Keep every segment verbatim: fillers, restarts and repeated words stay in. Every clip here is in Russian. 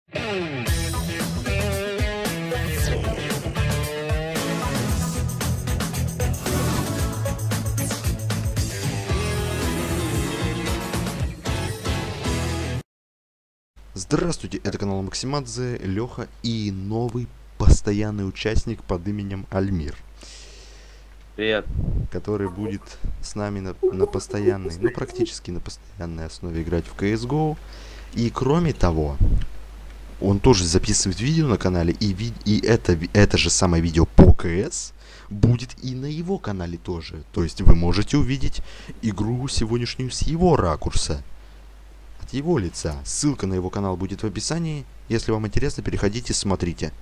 Здравствуйте, это канал Максимадзе, Леха и новый постоянный участник под именем Альмир. Привет. Который будет с нами на, на постоянной, ну практически на постоянной основе играть в си эс го. И кроме того, он тоже записывает видео на канале, и, ви и это, это же самое видео по КС будет и на его канале тоже. То есть вы можете увидеть игру сегодняшнюю с его ракурса. Его лица. Ссылка на его канал будет в описании. Если вам интересно, переходите, смотрите.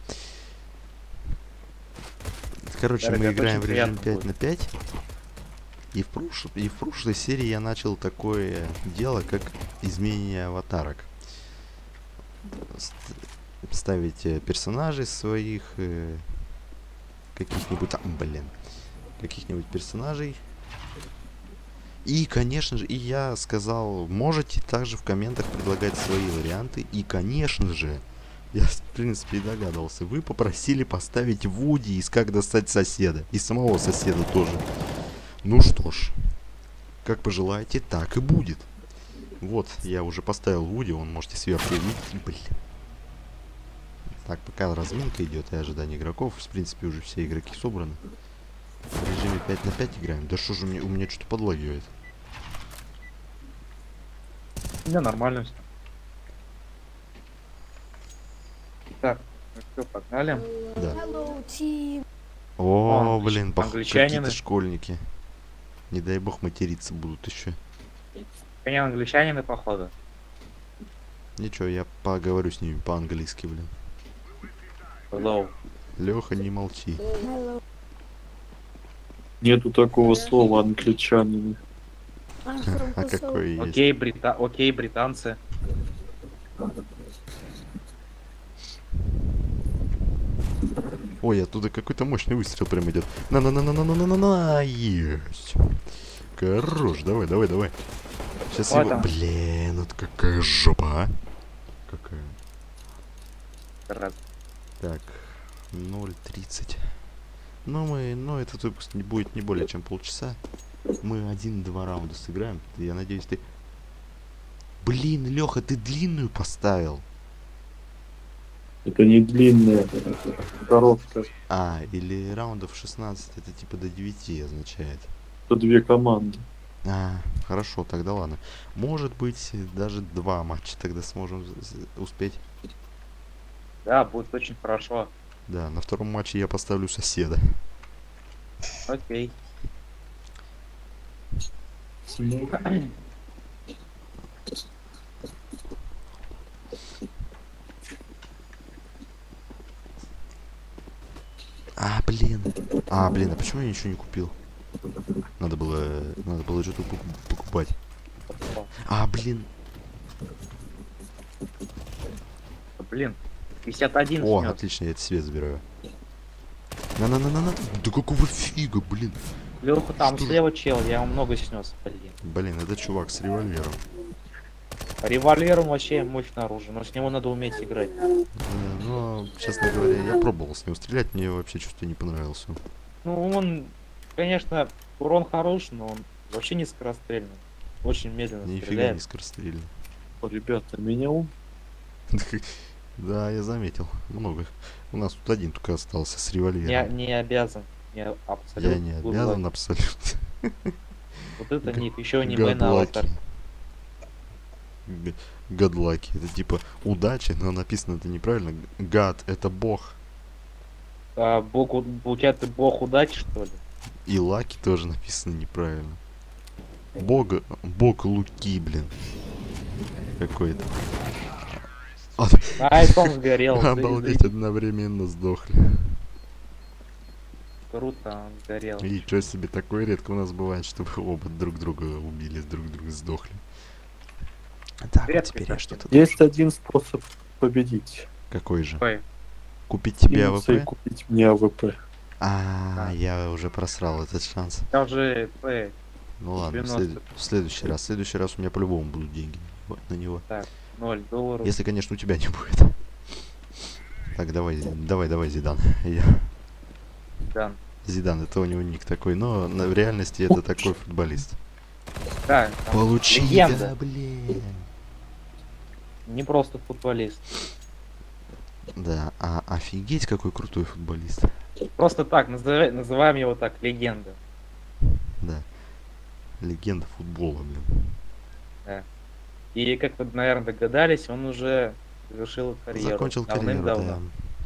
Короче, да, мы играем в режим пять на пять. И в, прош... и в прошлой серии я начал такое дело, как изменение аватарок. Ставить персонажей своих, э... каких-нибудь... А, блин. Каких-нибудь персонажей. И, конечно же, и я сказал, можете также в комментах предлагать свои варианты. И, конечно же, я, в принципе, и догадывался, вы попросили поставить Вуди из «Как достать соседа». И самого соседа тоже. Ну что ж, как пожелаете, так и будет. Вот, я уже поставил Вуди, он можете сверху видеть. Блин. Так, пока разминка идет и ожидание игроков, в принципе, уже все игроки собраны. В режиме пять на пять играем. Да что же у меня, у меня что-то подлагивает. У меня нормально все. Так, ну что, погнали? Да. О, О блин, какие-то школьники. Не дай бог материться будут еще. Они англичанины, походу. Ничего, я поговорю с ними по-английски, блин. Hello. Леха, не молчи. Hello. Нету такого слова англичанин. А какое есть? Окей, брита... Окей, британцы. Ой, оттуда какой-то мощный выстрел прям идет. на на на на на на на на на есть. Хорош, давай, давай, давай. Сейчас его... Там. Блин, вот какая жопа, а? Какая? Раз. Так, ноль тридцать. Ну, мы, ну, этот выпуск не будет не более чем полчаса. Мы один-два раунда сыграем. Я надеюсь, ты... Блин, Леха, ты длинную поставил. Это не длинная, это короткая. А, или раундов шестнадцать, это типа до девяти означает. Это две команды. А, хорошо, тогда ладно. Может быть, даже два матча тогда сможем успеть. Да, будет очень хорошо. Да, на втором матче я поставлю соседа. Окей. А, блин. А, блин, а почему я ничего не купил? Надо было, надо было что-то покупать. А, блин. Блин, пятьдесят один. О, снес. отлично, я этот свет забираю. На-на-на-на-на. Да какого фига, блин. Леха, там Что слева чел, я ему много снес, блин. Блин, это чувак с револьвером. Револьвером вообще мощное оружие, но с него надо уметь играть. Э, ну, честно говоря, я пробовал с него стрелять, мне вообще что-то не понравился. Ну, он, конечно, урон хорош, но он вообще не скорострельный. Очень медленно Нифига стреляет. не скорострельный. Ребята, меня ум. Да, я заметил. Много. У нас тут один только остался с револьвером. Я не обязан. Я абсолютно. Я не обязан абсолютно. Вот это ник, еще не мой аватар. Гадлаки. Это типа удачи, но написано это неправильно. Гад это бог. А, бог, получается, бог удачи, что ли? И лаки тоже написано неправильно. Бога, бог Луки, блин. Какой-то. Айфон сгорел. Обалдеть, одновременно сдохли. Круто, он сгорел. И что себе, такое редко у нас бывает, чтобы оба друг друга убили, друг друга сдохли. Так, вот теперь я что-то... Есть один способ победить. Какой же? Ой. Купить тебе Кинуться и АВП? купить мне АВП. А, Да. я уже просрал этот шанс. Я уже... Эй, Ну ладно, в, девяносто. след- в следующий раз. В следующий раз у меня по-любому будут деньги на него. так, ноль долларов. Если, конечно, у тебя не будет. Так, давай, давай, давай, Зидан. Я... Да. Зидан, это у него ник такой, но на- в реальности это такой футболист. Да, там Получи, легенда. да, блин. Не просто футболист. Да, а офигеть какой крутой футболист. Просто так, называй- называем его так, легенда. Да. Легенда футбола, блин. Да. И как вы, наверное, догадались, он уже завершил карьеру. Закончил карьеру, Давным-давно.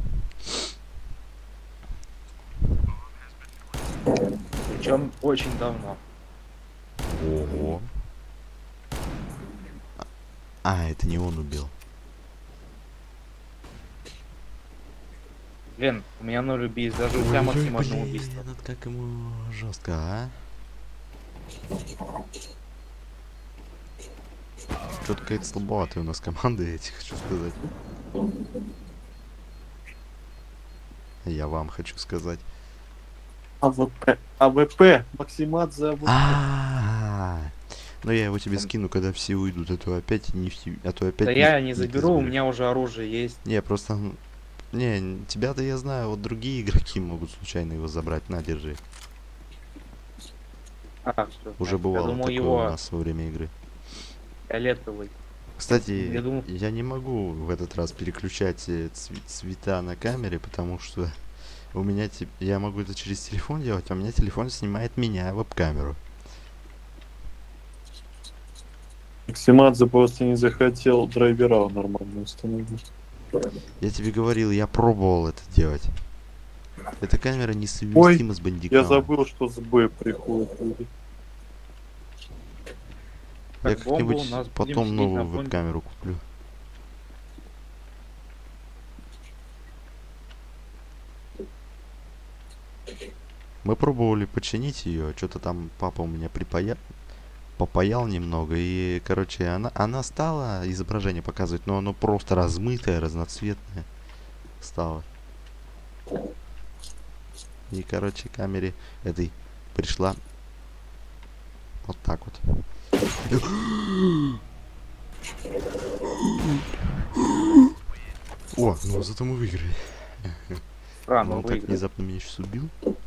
да. Причем очень давно. Ого. А, это не он убил. Блин, у меня ноль убийств, даже у тебя, Ой-ой, Максим, одно блин, убийство. вот как ему жестко, а? Что-то какая-то слабоватая у нас команда, я тебе хочу сказать. Я вам хочу сказать. АВП. АВП. Максимадзе АВП. А, ну я его тебе скину, когда все уйдут, а то опять не в те- а то опять Да не- я не не заберу, у заберешь. меня уже оружие есть. Не, просто м, не, н- тебя-то я знаю, вот другие игроки могут случайно его забрать. На, держи. А, всё, Уже я бывало думал, такое его у нас во время игры. фиолетовый. Кстати, Я думал- я не могу в этот раз переключать э, цве- цвета на камере, потому что у меня те- я могу это через телефон делать, а у меня телефон снимает меня веб-камеру. Максимадзе просто не захотел драйвера нормально установить. Я тебе говорил, я пробовал это делать. Эта камера несовместима с бандиком. Я забыл, что с Б приходят люди. Я Так, бомбу у как-нибудь нас будем потом сидеть на новую бомбе. веб-камеру куплю. Мы пробовали починить ее, что-то там папа у меня припаял, попаял немного, и, короче, она, она стала изображение показывать, но оно просто размытое, разноцветное стало. И, короче, камере этой пришла вот так вот. О, ну зато мы выиграли. Рано Но он так выиграл. внезапно меня сейчас убил.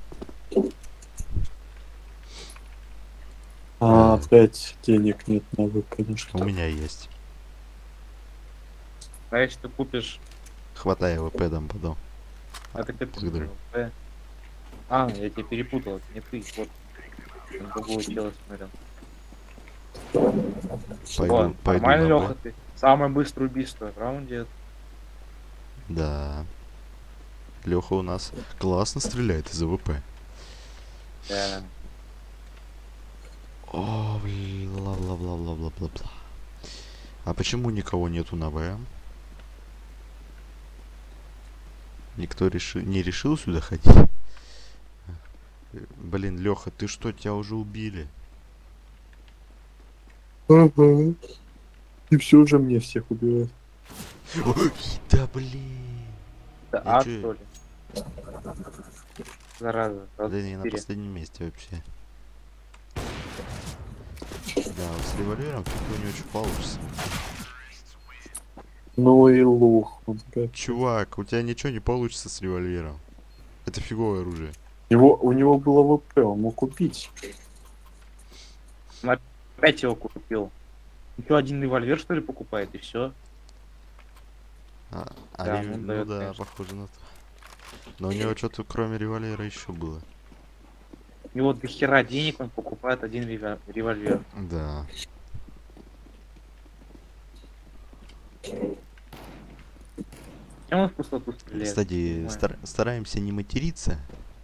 А, опять денег нет на АВП, У конечно. меня есть. А если ты купишь, Хватай его пэдом потом. это как благодарю. Э. А, я тебя перепутал, это не ты, вот. На другого чела смотрел. Пойду, О, пойду нормально, на Леха, Б. ты. Самое быстрое убийство в раунде. Да. Леха у нас классно стреляет из АВП. Да. О, бла-бла-бла-бла-бла-бла-бла. А почему никого нету на Б? Никто реши... не решил сюда ходить? Блин, Леха, ты что, тебя уже убили? Ага. И все же мне всех убивает. Ой, да блин. Да, Я ад, чё- что ли? Зараза. Да не, на четыре. последнем месте вообще. Да, вот с револьвером фиг не очень получится. Ну и лох он, блядь. Чувак, у тебя ничего не получится с револьвером. Это фиговое оружие. Его, у него было АВП, он мог купить. Опять его купил. Ну что, один револьвер, что ли, покупает, и все? А, а Да, рев- он ну даёт, да, конечно. похоже на то. Но у него что-то кроме револьвера еще было. У него до хера денег, он покупает один ревя- револьвер. Да. Чем он в пустоту стреляет? Не Кстати, понимаю. стар- стараемся не материться.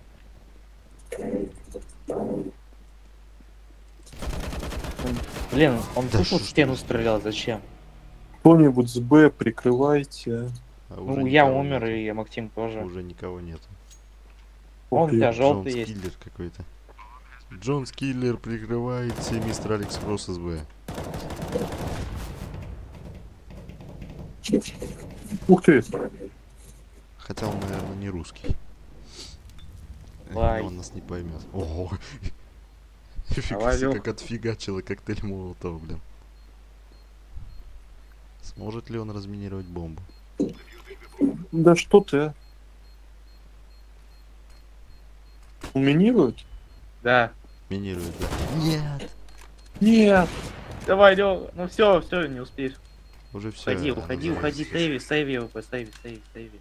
Блин, он Да тупо шо в ж стену ты стрелял, зачем? Кто-нибудь с Б прикрывайте. А Ну, уже я никого умер, нету. и Максим тоже. Уже никого нету. Он у тебя Убил. желтый Джон есть. Скиллер какой-то. Джон Скиллер прикрывается, мистер Алекс Кросс СБ. Ух ты! Хотя он, наверное, не русский. Давай. Но он нас не поймет. Ого. Фига Давай, себе, Лёха. как отфигачило коктейль Молотова, блин. Сможет ли он разминировать бомбу? Да что ты, а? Уминируют? Да. Минирует, да. Нет! Нет! Давай, Лё. Ну все, все, не успеешь. Уже все. Уходи, уходи, уходи, сейви, сейви его, сейви, сейви, сейви.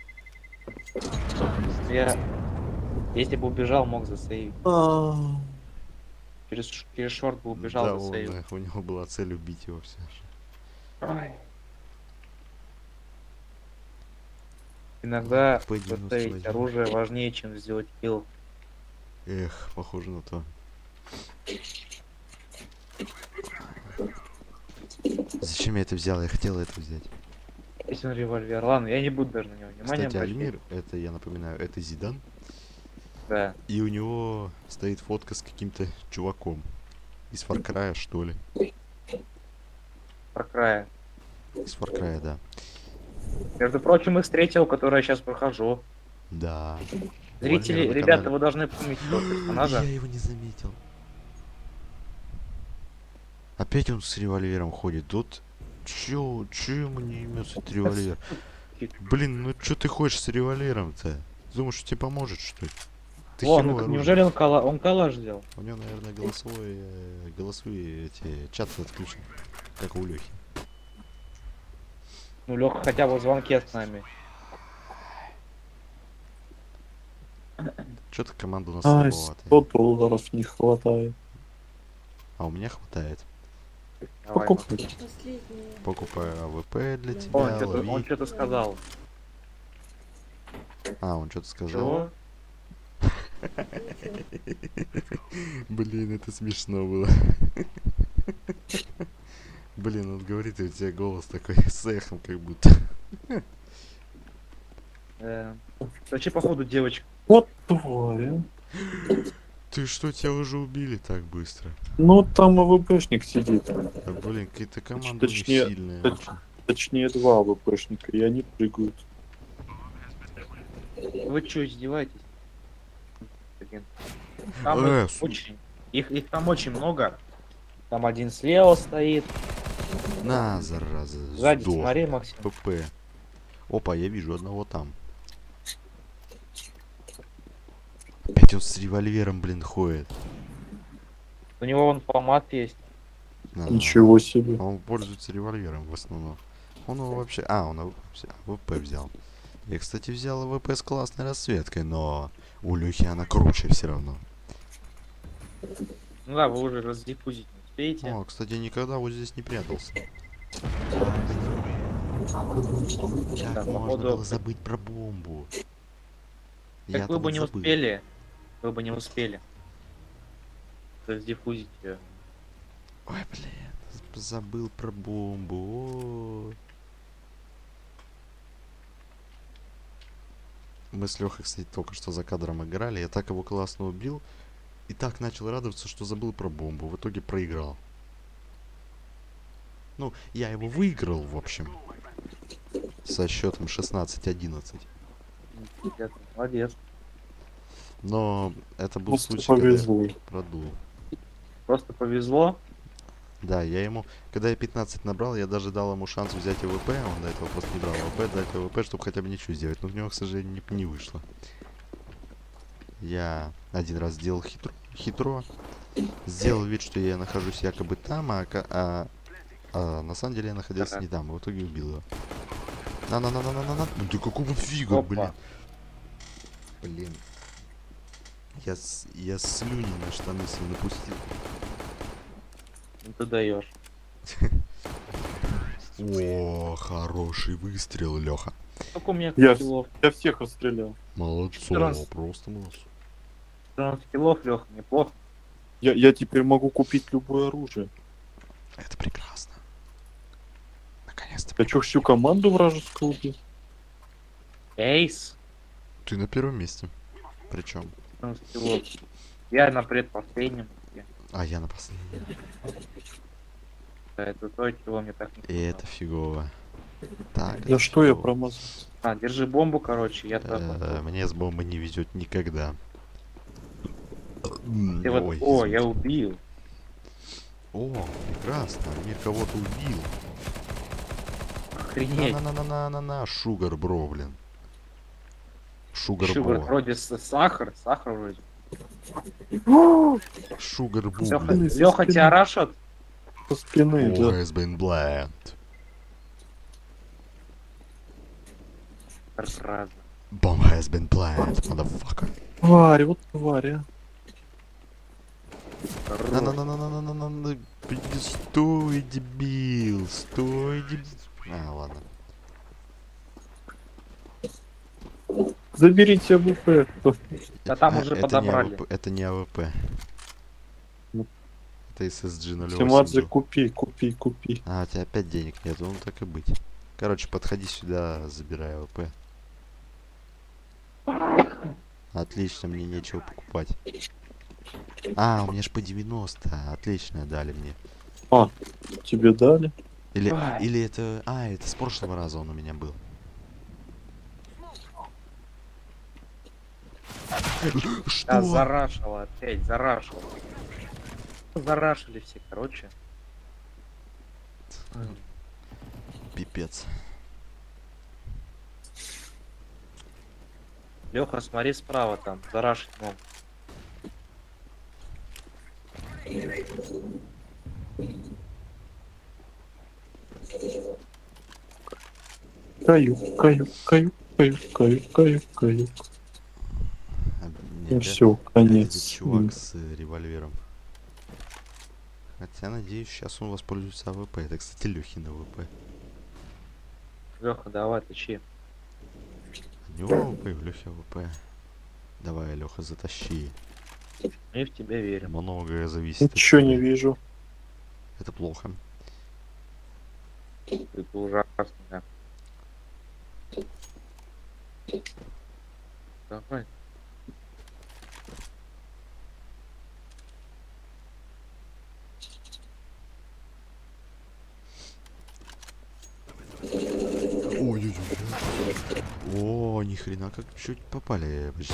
Я, если бы убежал, мог засейвить. А, Через, ш- через шорт бы убежал, Да, он, засейвил. э, у него была цель убить его все же. Ой. Иногда П девяносто засейвить один. оружие важнее, чем сделать килл. Эх, похоже на то. Зачем я это взял? Я хотел это взять. Если он револьвер. Ладно, я не буду даже на него внимания Кстати, обращать. Альмир, это, я напоминаю, это Зидан. Да. И у него стоит фотка с каким-то чуваком. Из Фаркрая, что ли. Про края. Из Фаркрая, да. Между прочим, их встретил, который я сейчас прохожу. Да. Зрители, Альмира на ребята, канале. вы должны помнить этого персонажа. Я его не заметил. Опять он с револьвером ходит. Тут чё, чё ему не имется этот револьвер? Блин, ну чё ты ходишь с револьвером-то? Думаешь, что тебе поможет, что ли? Ты О, херовое ну, оружие. неужели он, кала... он коллаж сделал? У него, наверное, голосовой, э, голосовые эти чаты отключены. Как у Лехи. Ну, Леха хотя бы в звонке с нами. Что-то команда у нас ай, слабоватая. сто долларов не хватает. А у меня хватает. Давай, Покупай. Последние. Покупаю АВП для тебя, Он что-то, он лови. что-то сказал. А, он что-то сказал. Чего? Блин, это смешно было. Блин, он говорит, и у тебя голос такой с эхом, как будто. Э, Вообще, походу, девочка. Вот тварь, а. Ты что, тебя уже убили так быстро? Ну, там АВПшник сидит. Да, блин, какие-то команды у них Точнее, сильные. точ- очень. Точнее, два АВПшника, и они прыгают. Вы что, издеваетесь? Блин. Там Э, их су- очень. Их, их там очень много. Там один слева стоит. На, зараза, Сзади, сдох. смотри, Максим. ПП. Опа, я вижу одного там. Опять он с револьвером, блин, ходит. У него вон помад есть. На, Ничего себе. Он пользуется револьвером в основном. Он его вообще... А, он АВП взял. Я, кстати, взял АВП с классной расцветкой, но у Лехи она круче все равно. Ну да, вы уже раздиффузить не успеете. О, кстати, никогда вот здесь не прятался. Как Да, можно походу- было забыть про бомбу? Так Я-то вы бы вот не забыл. успели. Вы бы не успели. Раздиффузить ее. Ой, блин, забыл про бомбу. О. Мы с Лехой, кстати, только что за кадром играли. Я так его классно убил. И так начал радоваться, что забыл про бомбу. В итоге проиграл. Ну, я его выиграл, в общем. Со счетом шестнадцать одиннадцать. Молодец. Но это был Просто случай, когда повезло. я продул. Просто повезло. Да, я ему, когда я пятнадцать набрал, я даже дал ему шанс взять АВП, он до этого просто не брал АВП, дать АВП, чтобы хотя бы ничего сделать, но у него, к сожалению, не, не вышло. Я один раз сделал хитро, хитро, сделал вид, что я нахожусь якобы там, а, ока- а, а на самом деле я находился Ага. не там, и в итоге убил его. На-на-на-на-на-на-на, ну ты какого фига, Опа. блин. Блин. Я, с- я слюни на штаны себе напустил. Ну ты даешь. О, хороший выстрел, Леха. Сколько у меня Я- килов? Я всех расстрелял. Молодцом, Раз. просто молодцом. четырнадцать килов, Леха, неплохо. Я, я теперь могу купить любое оружие. Это прекрасно. Наконец-то. Я чё, всю команду вражескую убил? Эйс. Ты на первом месте. Причем. четырнадцать килов. Я на предпоследнем. А я на последнем. Да, это то, чего мне так не И хватало. это фигово. Так. За это что я фигово. промазал? А, держи бомбу, короче, я так. Э, Мне с бомбой не везет никогда. Ты вот... Ой, О, я извините. убил. О, прекрасно. Мир кого-то убил. Охренеть. На-на-на-на-на-на, Шугар, бро, блин. Шугар Шугар, Бо. вроде с- сахар, сахар вроде. Шугар Бу, Леха, блин. со Леха спины. тебя рашат? Со спины, Who да. has been blamed? Раз. Bomb has been planted, motherfucker. Тварь, вот тварь, а. На-на-на-на-на-на-на-на. Стой, дебил. Стой, дебил. А, ладно. Заберите АВП. Да там А, уже это подобрали. Не АВП, это не АВП. Ну. Это эс эс джи ноль Тимадзе, восемь. купи, купи, купи. А, у тебя опять денег нет, ну так и быть. Короче, подходи сюда, забирай АВП. Отлично, мне нечего покупать. А, у меня ж по девяносто. Отлично, дали мне. А, тебе дали? Или, Ай. или это... А, это с прошлого раза он у меня был. Да, Что? зарашило опять, зарашило. Зарашили все, короче. Пипец. Леха, смотри справа там, зарашить могут. Каю, каю, каю, каю, каю, каю, каю. А, мне Ну опять- все, опять конец. этот чувак с э, револьвером. Хотя, надеюсь, сейчас он воспользуется АВП. Это, кстати, Лехин АВП. Леха, давай, тащи. У него АВП, у Лехи АВП. Давай, Леха, затащи. Мы в тебя верим. Многое зависит от Ничего не тебя. вижу. Это плохо. Это ужасно, да. Давай. Ой-ой-ой. О, ни хрена, как чуть попали почти.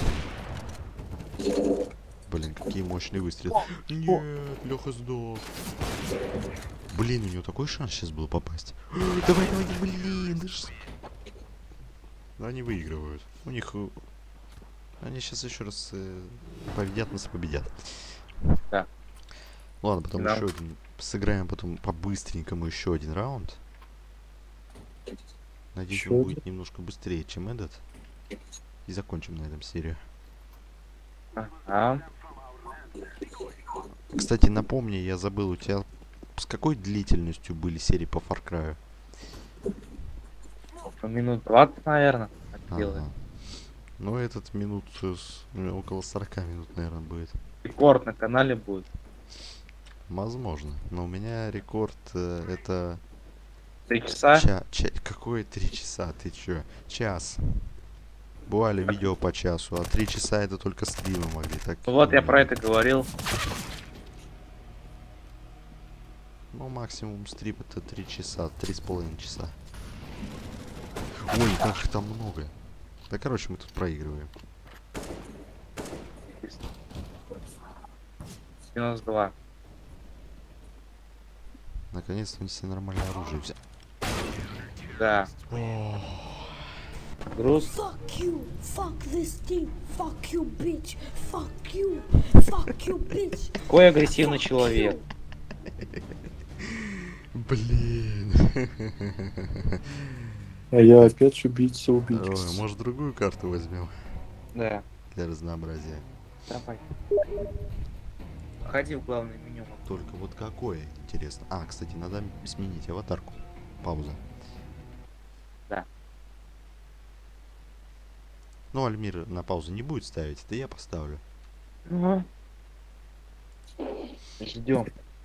Блин, какие мощные выстрелы. Нет, Леха сдох. Блин, у него такой шанс сейчас был попасть. Давай, давай, блин, да ж- Но они выигрывают. У них... э, Они сейчас еще раз э, победят, нас победят. Да. Ладно, потом Да. еще один. Сыграем потом по-быстренькому еще один раунд. Надеюсь, Ещё он один? будет немножко быстрее, чем этот. И закончим на этом серию. Ага. Кстати, напомни, я забыл, у тебя с какой длительностью были серии по Far Cry? Ну, минут двадцать, наверное. Ага. Ну, этот минут э, с- ну, около сорока минут, наверное, будет. Рекорд на канале будет. Возможно. Но у меня рекорд э, это... Три часа. Ча, ча- какое три часа? Ты чё? Час. Бывали видео по часу, а три часа это только стримы могли. Так, Ну вот я ну, про это говорил. Ну, максимум стрим это три часа, три с половиной часа. Ой, как их там много. Да, короче, мы тут проигрываем. девяносто два. Наконец-то они себе нормальное оружие взяли. Да. Груз. Fuck you, fuck this team, fuck you, bitch, fuck you, fuck you, bitch. Какой агрессивный человек. Блин. А я опять убийца Ой, убийца. может, другую карту возьмем Да. для разнообразия. Давай. Входи в главное меню. Только вот какое, интересно. А, кстати, надо сменить аватарку. Пауза. Да. Ну, Альмир на паузу не будет ставить, это я поставлю. Ага. Ждем.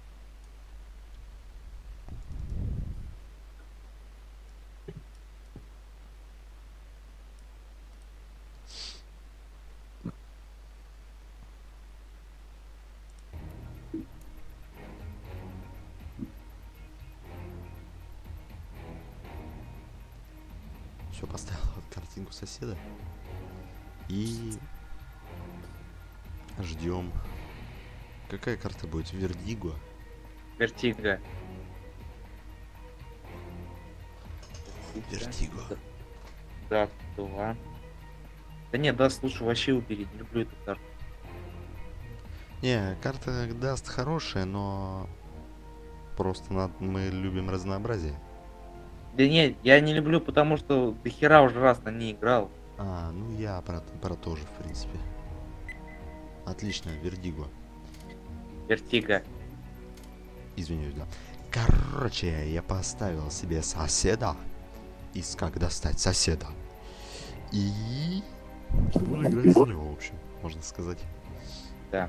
Все, поставил вот картинку соседа. И ждем. Какая карта будет? Вердиго. Вертига. Вертиго. Да, два. Да нет, да, слушай, вообще убери, не люблю эту карту. Не, карта даст хорошая, но просто над- мы любим разнообразие. Да нет, я не люблю, потому что до хера уже раз на ней играл. А, ну я про, про то же, в принципе. Отлично, Вердиго. Вертига. Извиняюсь, да. Короче, я поставил себе соседа. Из как достать соседа. И... буду играть за него, в общем, можно сказать. Да.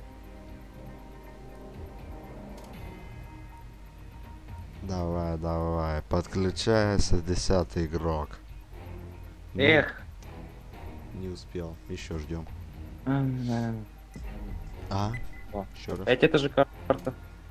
Давай, давай, подключается десятый игрок. Ну, Эх. не успел, еще ждем. М, А? О, Еще раз. Опять эта же карта.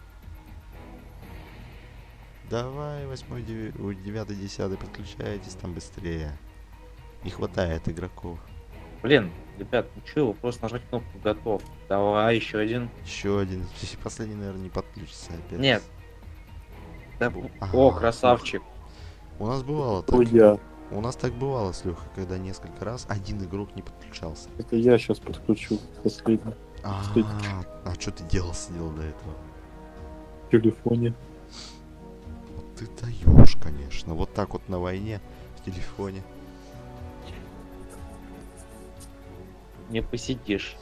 Давай, восьмой, деви- ой, девятый, десятый, подключайтесь там быстрее. Не хватает игроков. Блин, ребят, ну чё, вы просто нажать кнопку готов. Давай, еще один. Еще один. Последний, наверное, не подключится опять. Нет. Да, Бу- о, Ага, красавчик. У нас бывало так. Ой, я. У нас так бывало с Лехой, когда несколько раз один игрок не подключался. Это я сейчас подключу последний А, Стыд. а что ты делал, сидел до этого? в телефоне. Ты даешь, конечно. Вот так вот на войне в телефоне. Не посидишь.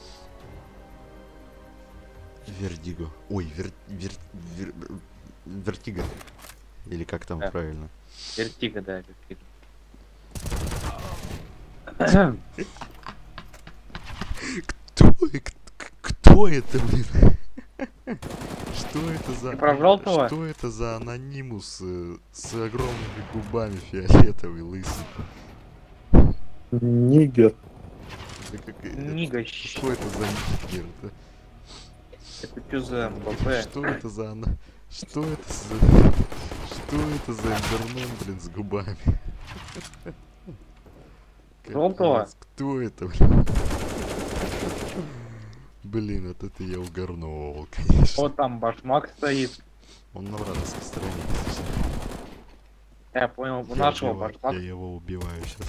Вердиго. Ой, вер, вер, вер- вертиго. Или как там Да. правильно? Вертига, да, вертига. Кто, к- кто это, блин? Что это за... Ты про желтого? Что это за анонимус э, с огромными губами фиолетовый, лысый? Нигер. Да как- это- Нига, Что это за нигер? Это- это что за МПП? Что это за... ана- Что это за... Что это за эндермен, блин, с губами? Желтого? Капец, кто это, блин? Блин, вот это я угорнул, конечно. Вот там башмак стоит. Он на вражеской стороне. Я понял, у Я нашего убиваю- башмак. Я его убиваю сейчас.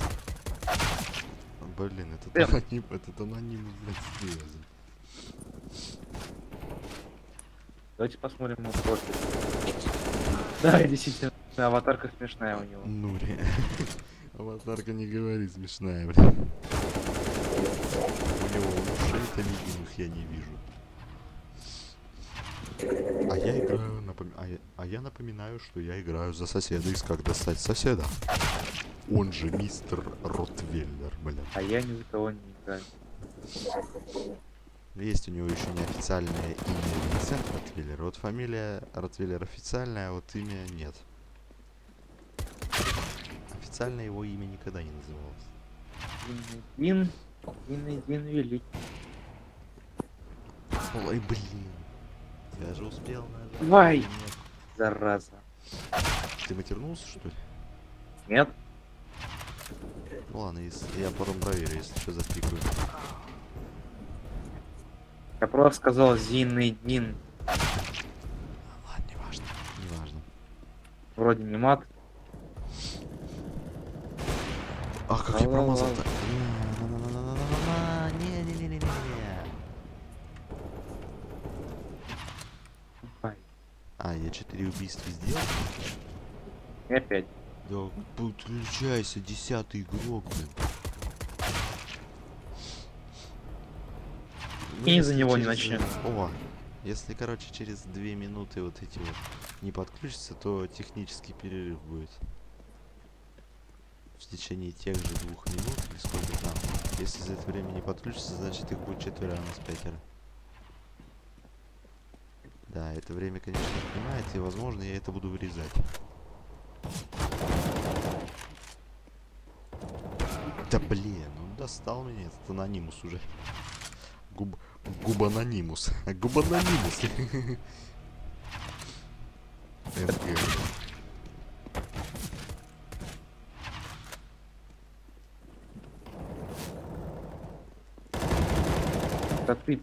Блин, этот Блин. аноним, этот аноним, блядь, серьезно. Давайте посмотрим на профиль. Да, действительно, аватарка смешная у него. Ну, ре... Аватарка не говорит смешная, блин. У него ушей-то видимых я не вижу. А я играю, напом... а, я... а я напоминаю, что я играю за соседа из как достать соседа. Он же мистер Ротвейлер, блин. А я ни за кого не играю. Есть у него еще неофициальное имя Винсент Ротвейлер. Вот фамилия Ротвейлер официальная, а вот имя нет. Официально его имя никогда не называлось. Дин, Дин, Дин великий. Ой, блин. Я же успел нажать. Давай. Нет. Зараза. Ты матернулся, что ли? Нет? Ну ладно, если... я потом проверю, если что, запикаю. Я просто сказал Зин и Дин. Ладно, неважно. Неважно. Вроде не мат. А, как я Ла-ла-ла. промазал-то? Не-не-не-не-не-не. Ай, А, я четыре убийства сделал? и опять. Да, подключайся, десятый игрок, блин. Ну, И за если него не через- начнем. О, если, короче, через две минуты вот эти вот не подключатся, то технический перерыв будет. В течение тех же двух минут, или сколько там. Если за это время не подключится, значит их будет четверо, а у нас пятеро. Да, это время, конечно, отнимает, и, возможно, я это буду вырезать. Да блин, он достал меня, этот анонимус уже. Губ... Губанонимус. Губанонимус. МГ. Да ты.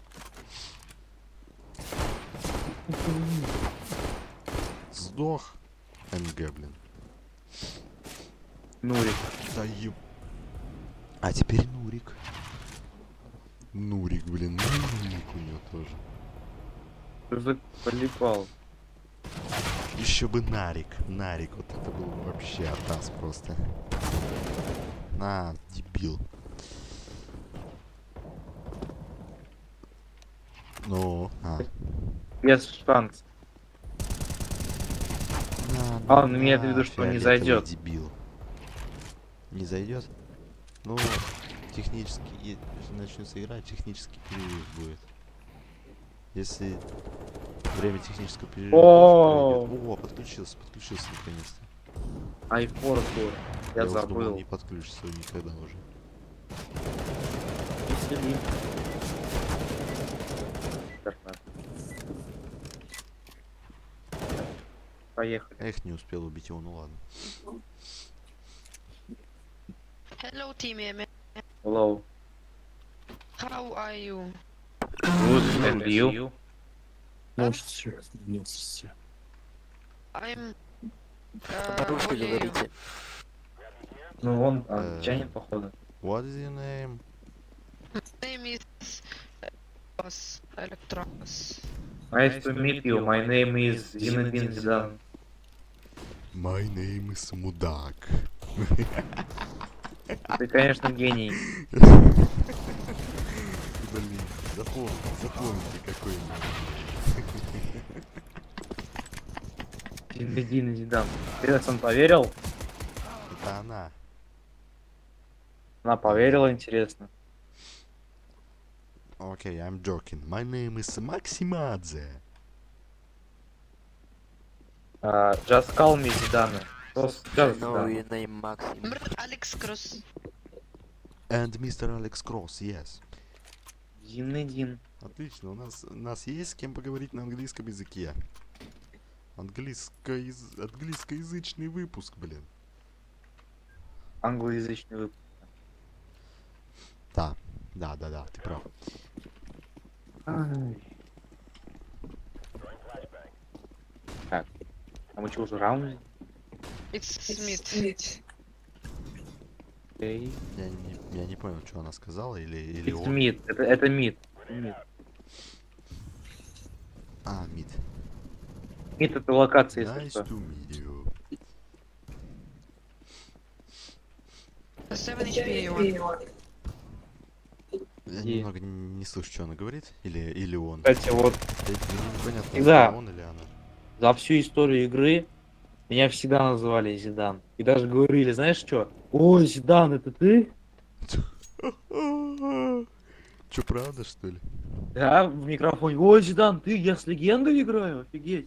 Сдох. МГ, блин. Нурик. Да еб... А теперь Нурик. Нурик, блин, Нурик у него тоже. Ты же полипал. Еще бы Нарик. Нарик, вот это был вообще атас просто. На, дебил. Ну, а. Без шанс. На, А, на, он имеет в на, виду, что не фиолетовый зайдет. Дебил. Не зайдет? Ну, технически, если начнется играть, технический перерыв будет. Если время технического перерыва О! пройдет. О, подключился, подключился наконец-то. Айфор Я уж думал, забыл. не подключится никогда уже. Веселим. Поехали. Эх, не успел убить его, ну ладно. Hello, team Emma. Hello. How are you? Good, and you? Может, все. Нет, все. I'm... Uh, По-русски what are you? говорите. Ну, он Э. англичанин, походу. What is your name? Name is... Electros. Electros. Nice to meet you. My name is Zinedine Zidane. My name is Мудак. Ты, конечно, гений. Блин, запомните, запомните какой-нибудь. Zinedine Zidane. Ты сам поверил? Это она. Она поверила, интересно. Okay, I'm joking. My name is Максимадзе. Uh, just call me Zidane. Just, just No, Zidane. your name Maxim. Brr, Alex Cross. And мистер Алекс Кросс, yes. Zinedine. Отлично, у нас, у нас есть с кем поговорить на английском языке. Английскояз... Английскоязычный выпуск, блин. Англоязычный выпуск. Да, да, да, да, ты прав. Ай. Так. А мы что, уже раунд? It's Smith. Окей. Я не, я не понял, что она сказала, или, или It's он. mid. Это, это mid. Mid. А, мид. Mid это локация, если Nice что. to meet you. seven эйч пи one. Я И- немного не слышу, что она говорит, или, или он. Кстати, вот Я- мне непонятно, Всегда. это он или она. за всю историю игры меня всегда называли Зидан. И даже говорили, знаешь что? Ой, Зидан, это ты? Че, правда, что ли? Да, в микрофоне. Ой, Зидан, ты? Я с легендой играю? Офигеть.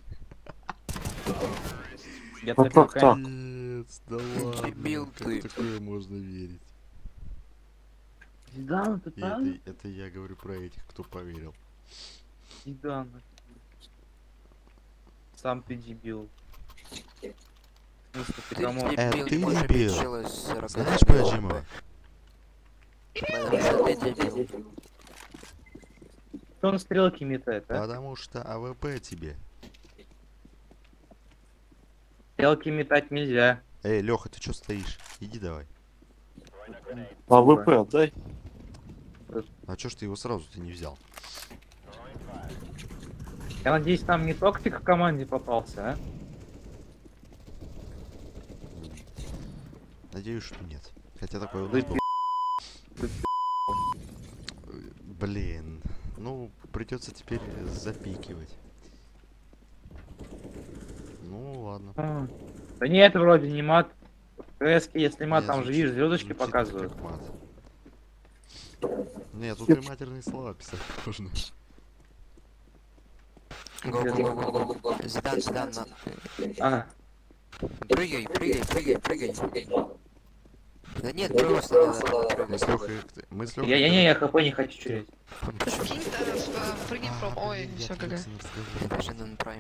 Я Ну, такой, так, так. Нет, да ладно, Дебил как ты. такое можно верить? Зидан, это И правда? это, это я говорю про этих, кто поверил. Зидан. Сам ты дебил. В смысле, ты Ты кому? Э, дебил, ты не можешь дебил. бить чела с сорок Знаешь лет. почему? Потому что ты дебил. Кто он стрелки метает, а? Потому что АВП тебе. Стрелки метать нельзя. Эй, Леха, ты что стоишь? Иди давай. А ВП отдай. А чё ж ты его сразу-то не взял? Я надеюсь, там не токсик в команде попался, а? Надеюсь, что нет. Хотя такой у Ты нас был. Ты Блин. Ну, придется теперь запикивать. Ну, ладно. А, Да нет, вроде не мат. В КС, если мат, Не, там же звучит- видишь, звездочки звучит показывают. как мат. Нет, тут и матерные слова писать можно. Го, го, го, го, го. Зидан, Зидан, на. А, Прыгай, прыгай, прыгай, прыгай. Да нет, просто не надо Мы прыгать. с Лехой... Мы с Лехой... я, я не, я хп не хочу терять. Кинь, да, прыгни про... Ой, все, ГГ. Я даже на прайм.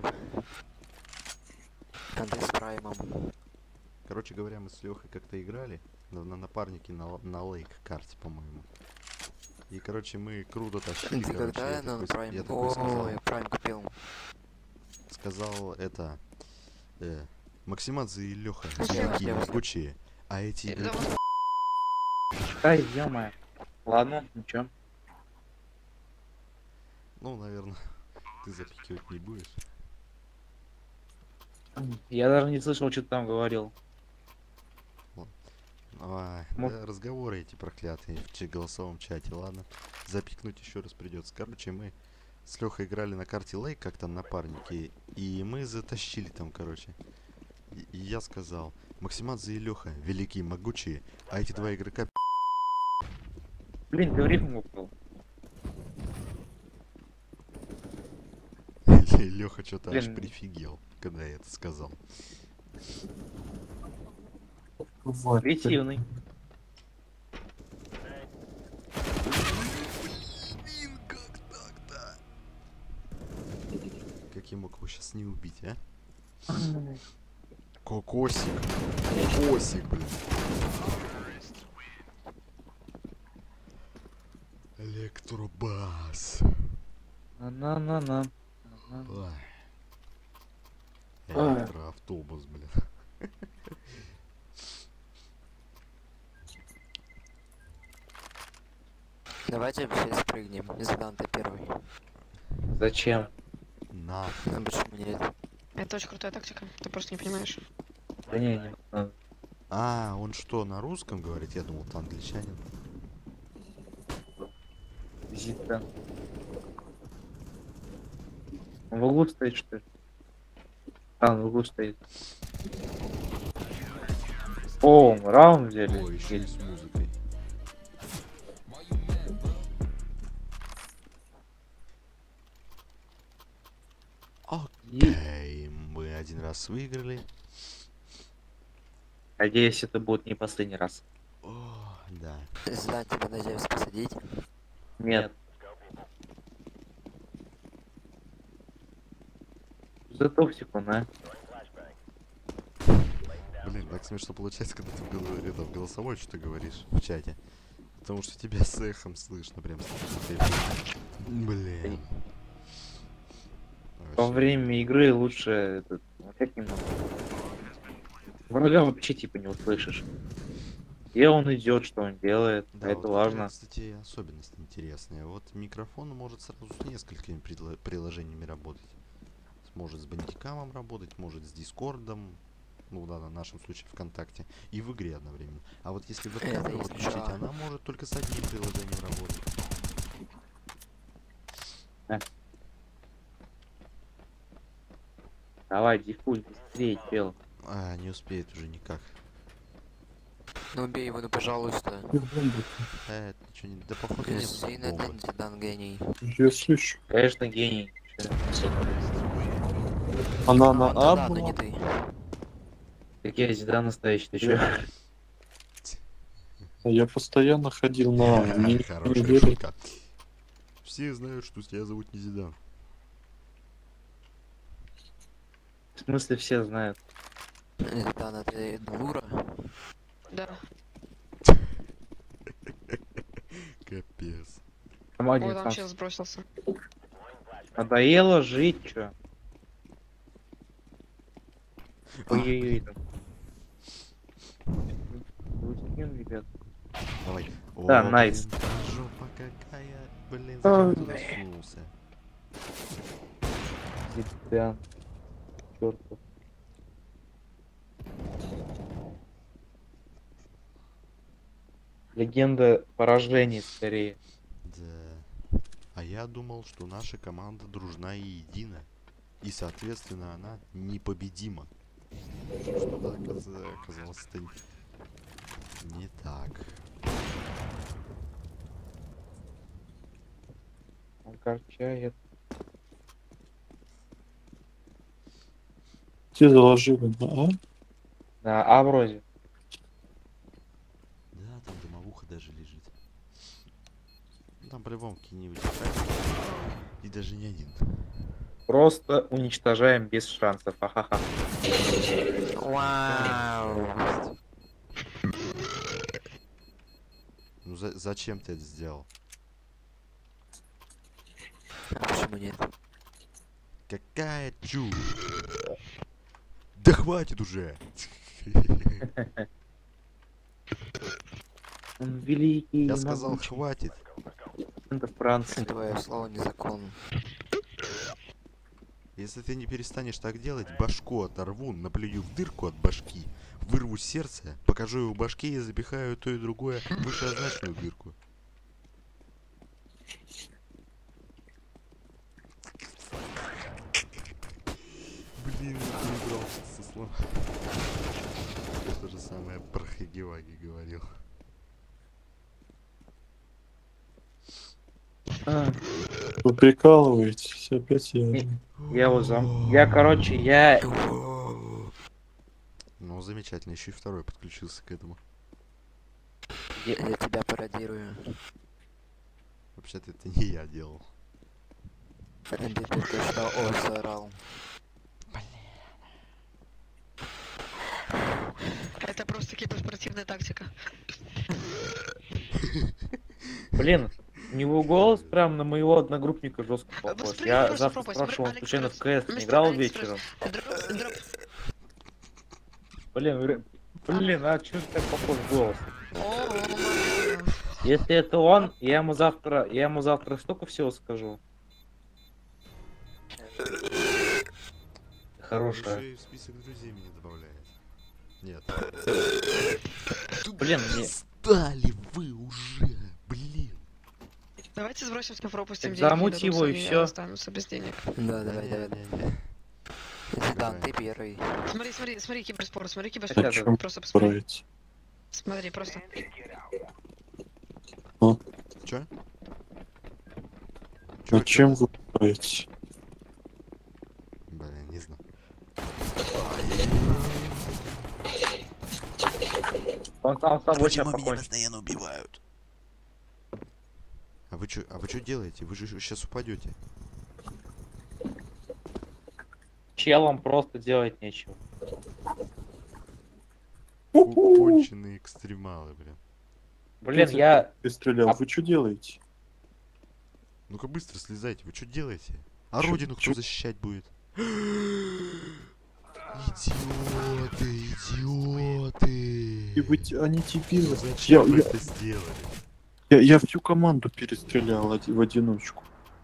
Надо с праймом. Короче говоря, мы с Лехой как-то играли на, на напарнике на, на лейк карте, по-моему. И, короче, мы круто тащили, Ты короче, когда я на такой, прайм? я такой сказал, О, я прайм купил. сказал это, э, Максимадзе и Леха, Слева, такие слева. могучие, а эти, Да, эти Ай, ё-моё. Ладно, ничего. Ну, наверное, ты запикивать не будешь. Я даже не слышал, что ты там говорил. Ай, Мо- да, разговоры эти проклятые в чи- голосовом чате, ладно. Запикнуть еще раз придется. Короче, мы с Лехой играли на карте Лейк, как там напарники, и мы затащили там, короче. И, и я сказал, Максимадзе и Леха великие, могучие, а эти два игрока Блин, ты в рифму упал. Леха что-то аж Блин. прифигел, когда я это сказал. Вот. Агрессивный. Блин, как так-то? Как я мог его сейчас не убить, а? Кокосик. Кокосик, блин. Электробас. На-на-на-на. Ой. Ой. Электроавтобус, блин. Давайте все спрыгнем. Зидан, ты первый. Зачем? На. Ну почему нет? Это очень крутая тактика, ты просто не понимаешь. Да не, не. надо. А, он что, на русском говорит? Я думал, ты англичанин. Зита. Он в углу стоит, что ли? А, он в углу стоит. О, раунд взяли. Ой, еще и с музыкой. И, Окей, мы один раз выиграли. надеюсь, это будет не последний раз. О, да. Зидан, тебя на Зевс посадить? Нет. За токсику, на. Блин, так смешно получается, когда ты в, голо- это, в голосовой что-то говоришь в чате. Потому что тебя с эхом слышно прям. слышно. Блин. Во Вообще. время игры лучше этот, как немного. Врага вообще типа не услышишь. Где он идет, что он делает, Да, а это вот важно. кстати, особенность интересная. Вот микрофон может сразу с несколькими предло- приложениями работать. Сможет с бандикамом работать, может с дискордом, ну да, на нашем случае ВКонтакте, и в игре одновременно. А вот если Это веб-камеру если подключить, что. она может только с одним приложением работать. Давай, диффуль, быстрее, чел. А, не успеет уже никак. Ну убей его, ну пожалуйста. И в бомбу. Э, это что, не... Да походу нет Зидан, бомбы. Зидан гений. Я слышу. Конечно, гений. Она Он на да, А да, но была? не ты. Так я всегда настоящий, ты чё? А я постоянно ходил на А. Мне никто не Хорошая верит. шутка. Все знают, что тебя зовут не Зидан. В смысле все знают. Зидан, а ты Дура? Да. Капец. Там Ой, один там сам сейчас сбросился. надоело жить, чё? Ой-ой-ой, там. Блин, ребят. Давай. Да, О, найс. блин, жопа какая. Блин, Ой, зачем ты туда бля. сунулся? Зидан. Чёртов. Легенда поражений скорее. Да. А я думал, что наша команда дружна и едина. И, соответственно, она непобедима. Что-то оказ- оказалось это не так. Огорчает. Все заложили на А. Да, а вроде. Да, там домовуха даже лежит. Ну, там по-любому какие-нибудь атаки. И даже не один. Просто уничтожаем без шансов. Ха-ха-ха. Вау. Ну за- зачем ты это сделал? А почему нет? Какая чушь! Да хватит уже! Он великий. Я сказал, могучий хватит. президент Франции. Твое слово незаконно. Если ты не перестанешь так делать, башку оторву, наплюю в дырку от башки, вырву сердце, покажу его башке и запихаю то и другое в вышеозначенную дырку. Блин, я перебрался со слов. То же самое про Хагиваги говорил. А, Вы прикалываетесь, опять я. Не. я его зам... Я, короче, я... Ну, замечательно, еще и второй подключился к этому. Я тебя пародирую. Вообще-то это не я делал. Ты только что о заорал. Это просто киберспортивная тактика. Блин, у него голос прям на моего одногруппника жестко А, похож. воспри- Я просто завтра попробуй, спрашивал, смотри, случайно в Алекс, КС не мистер играл Алекс, вечером? Дроп, дроп. Блин, ре- блин, а чё ж так похож голос? О, Марина. Если это он, я ему завтра, я ему завтра столько всего скажу. Хорошая. Еще и в список друзей меня добавляет. Нет. Блин, мне... Стали вы уже, блин. Давайте сбросим, пропустим Так деньги. замуть дадут, его и они всё. останутся без денег. Да, давай, давай. Не-не-не. Зидан, ты первый. Смотри, смотри, смотри, киберспорт, смотри, О киберспорт. чем Просто посмотри. говорите? Смотри, просто. Чё? О чем вы говорите? Блин, не знаю. Он сам с собой сейчас Почему меня покончит. постоянно убивают? А вы чё, а вы чё делаете? Вы же сейчас упадете. Челом просто делать нечего. Конченые экстремалы, блин. Блин, я... Ты стрелял, А- вы что делаете? Ну-ка быстро слезайте, вы что делаете? А Чё- родину кто чё- защищать будет? Идиоты, идиоты. И вы, те- они дебилы. Я, Зачем вы я, это сделали? я, я всю команду перестрелял оди- в одиночку.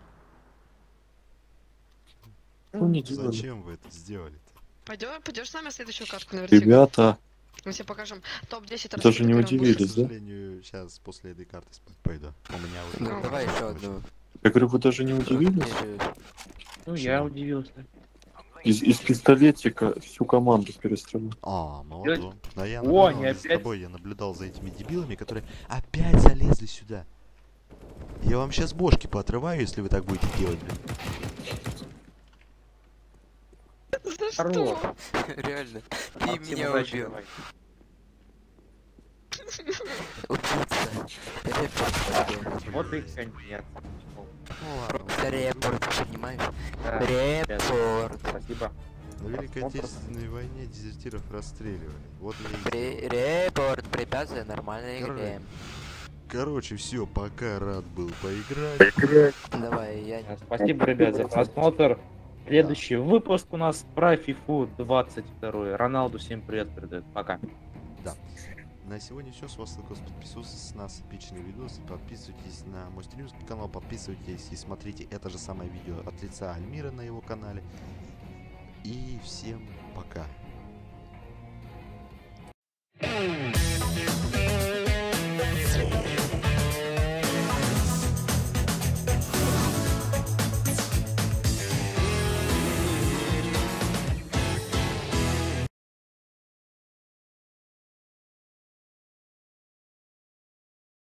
Что они делали? Зачем вы это сделали-то? Пойдем, пойдешь с нами следующую катку на вертик? Ребята, Мы тебе покажем топ десять. Даже не Я, удивились, к да? сожалению, сейчас после этой карты спать пойду. У меня уже... Ну, давай еще одну. я говорю, вы даже не удивились? Удивились. Ну, я удивился. Из, из пистолетика всю команду перестрелял. А, молодой. А я О, наблюдал они не за опять- тобой, я наблюдал за этими дебилами, которые опять залезли сюда. Я вам сейчас бошки поотрываю, если вы так будете делать, блин. За Хорош. что? Реально. Ты Максим, меня удачи убил. давай. Убийца. Репорт. Вот и конец. Ну ладно. Просто репорт, понимаешь? Да, Репорт. спасибо. На Великой Просмотр. Отечественной войне дезертиров расстреливали. Вот я и При- сделал. Репорт. Препятствие нормальной игре. Короче. Короче, все, пока рад был поиграть. Давай, я... Да, Спасибо, ребят, за просмотр. Следующий выпуск у нас про фифу двадцать два. Роналду всем привет передает. Пока. На сегодня все. С вас лайкос, подписывайтесь на нас, эпичные видосы, подписывайтесь на мой стримский канал, подписывайтесь и смотрите это же самое видео от лица Альмира на его канале. И всем пока.